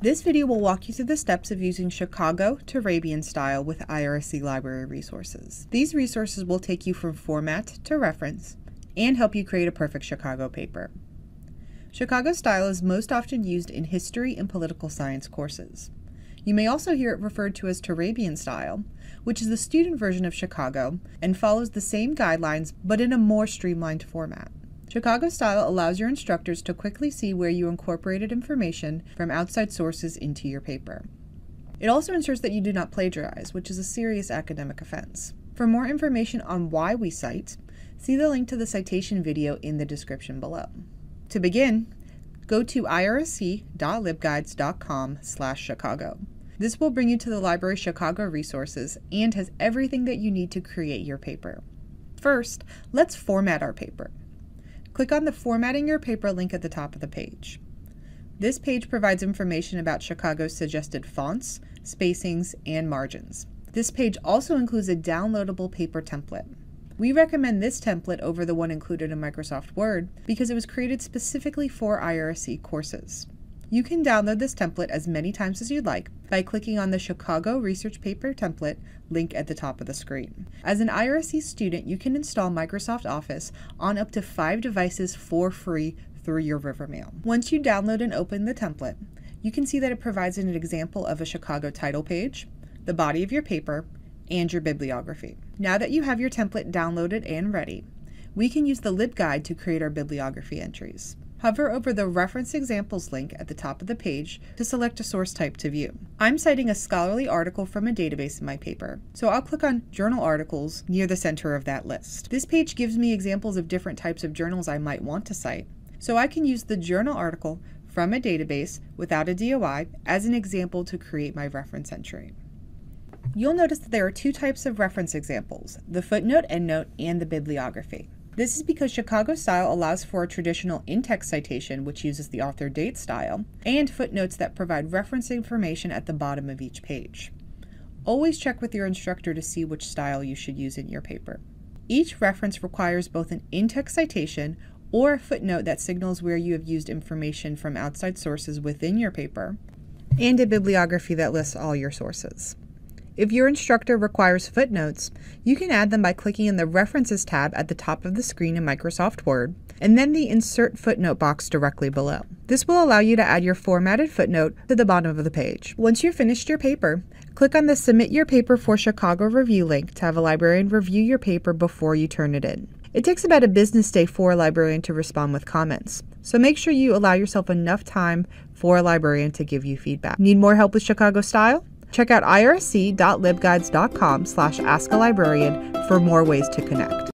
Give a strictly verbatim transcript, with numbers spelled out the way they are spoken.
This video will walk you through the steps of using Chicago to Arabian style with I R S C library resources. These resources will take you from format to reference and help you create a perfect Chicago paper. Chicago style is most often used in history and political science courses. You may also hear it referred to as Arabian style, which is the student version of Chicago and follows the same guidelines but in a more streamlined format. Chicago style allows your instructors to quickly see where you incorporated information from outside sources into your paper. It also ensures that you do not plagiarize, which is a serious academic offense. For more information on why we cite, see the link to the citation video in the description below. To begin, go to I R S C dot libguides dot com slash Chicago. This will bring you to the library Chicago resources and has everything that you need to create your paper. First, let's format our paper. Click on the Formatting Your Paper link at the top of the page. This page provides information about Chicago's suggested fonts, spacings, and margins. This page also includes a downloadable paper template. We recommend this template over the one included in Microsoft Word because it was created specifically for I R S C courses. You can download this template as many times as you'd like by clicking on the Chicago Research Paper Template link at the top of the screen. As an I R S C student, you can install Microsoft Office on up to five devices for free through your Rivermail. Once you download and open the template, you can see that it provides an example of a Chicago title page, the body of your paper, and your bibliography. Now that you have your template downloaded and ready, we can use the LibGuide to create our bibliography entries. Hover over the Reference Examples link at the top of the page to select a source type to view. I'm citing a scholarly article from a database in my paper, so I'll click on Journal Articles near the center of that list. This page gives me examples of different types of journals I might want to cite, so I can use the journal article from a database without a D O I as an example to create my reference entry. You'll notice that there are two types of reference examples, the footnote, endnote, and the bibliography. This is because Chicago style allows for a traditional in-text citation, which uses the author date style, and footnotes that provide reference information at the bottom of each page. Always check with your instructor to see which style you should use in your paper. Each reference requires both an in-text citation or a footnote that signals where you have used information from outside sources within your paper, and a bibliography that lists all your sources. If your instructor requires footnotes, you can add them by clicking in the References tab at the top of the screen in Microsoft Word, and then the Insert Footnote box directly below. This will allow you to add your formatted footnote to the bottom of the page. Once you've finished your paper, click on the Submit Your Paper for Chicago Review link to have a librarian review your paper before you turn it in. It takes about a business day for a librarian to respond with comments, so make sure you allow yourself enough time for a librarian to give you feedback. Need more help with Chicago style? Check out I R S C dot libguides dot com slash ask a librarian for more ways to connect.